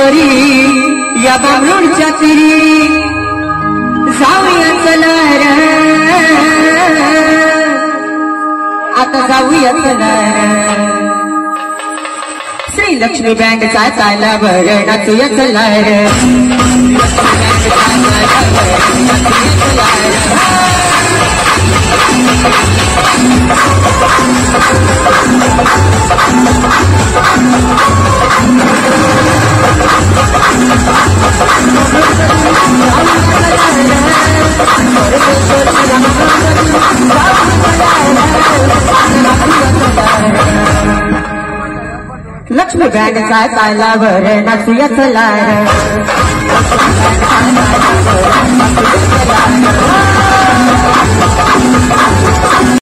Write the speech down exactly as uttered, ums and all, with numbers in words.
पोरी या बामणूरच्या तिरी जाऊया चला रे, आता जाऊया चला रे. श्री लक्ष्मी बँडचा चाला बर नाचूया चला रे. लक्ष्मी बँडचा चाला बर नाचूया चला रे.